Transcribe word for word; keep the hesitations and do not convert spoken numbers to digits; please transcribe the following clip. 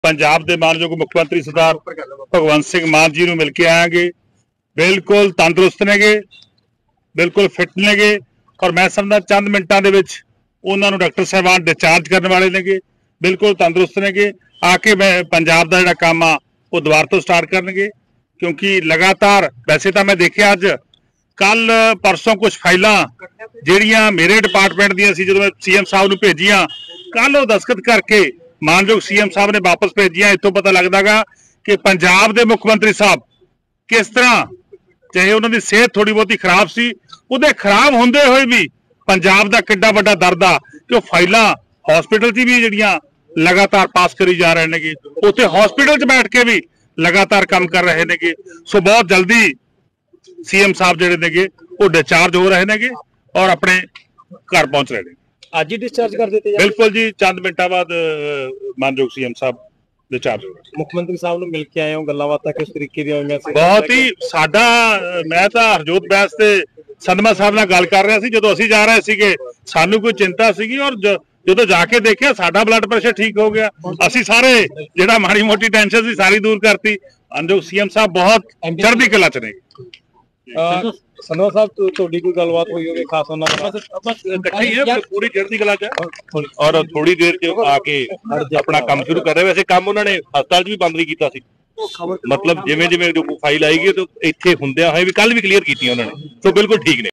पंजाब के मानयोग मुख्यमंत्री सरदार भगवंत सिंह मान जी नूं मिल के आएंगे। बिल्कुल तंदुरुस्त नेगे, बिल्कुल फिट नेगे और मैं समझदा चंद मिनटां दे विच उन्हां नूं डॉक्टर साहबान डिस्चार्ज करने वाले नेगे, बिल्कुल तंदुरुस्त नेगे। आके मैं पंजाब दा जिहड़ा काम आ वो दुबारा तो स्टार्ट करनगे, क्योंकि लगातार वैसे तो मैं देखिया अज कल परसों कुछ फाइलां जिहड़ियां मेरे डिपार्टमेंट दियां सी, जदों मैं सीएम साहब नूं भेजियां, कल वो दस्तखत करके मानयोग सीएम साहब ने वापस भेजियां। इत्थों पता लगदा गा कि पंजाब के मुख्य मंत्री साहब किस तरह, चाहे उन्होंने सेहत थोड़ी बहुती खराब सी, उहदे खराब होंदे होए भी पंजाब दा किड्डा वड्डा दर्द आ कि फाइलां हॉस्पिटल च भी जिहड़ियां लगातार पास करी जा रहे नेगे, उत्थे हॉस्पिटल च बैठ के भी लगातार काम कर रहे नेगे। सो बहुत जल्दी सीएम साहब जिहड़े नेगे वो डिस्चार्ज हो रहे नेगे और अपने घर पहुंच रहे हैं। आज ही डिस्चार्ज कर देते? बिल्कुल जी, चंद मिनटां बाद मानयोग सीएम साहब डिस्चार्ज हो रहे। मुख्यमंत्री साहब नूं मिल के आए हो, गल्लां बातां किस तरीके दी होईयां सी? बहुत ही साडा, मैं तां हरजोत बैस ते सदमा साहब नाल गल कर रहा सी जदों असीं जा रहे सीगे, सानूं कोई चिंता सीगी और जदों जाके देखिया साडा ब्लड प्रेशर ठीक हो गया। असीं सारे जिहड़ा माड़ी मोटी टेंशन सी सारी दूर करती। मानयोग सीएम साहब बहुत चढ़दी कला च ने। संधवा साहब थोड़ी कोई गलबात हुई होगी खास उन्हां नाल? बस इकट्ठे ही है, पूरी चढ़दी कला च और थोड़ी देर च आके अपना काम शुरू कर रहे। वैसे काम उन्होंने हस्पताल भी बंद नहीं कीता सी, मतलब जिवें जिवें जो फाइल आएगी तो इत्थे हुंदियां होए भी कल भी क्लीयर कीतियां उन्होंने, तो बिल्कुल ठीक ने।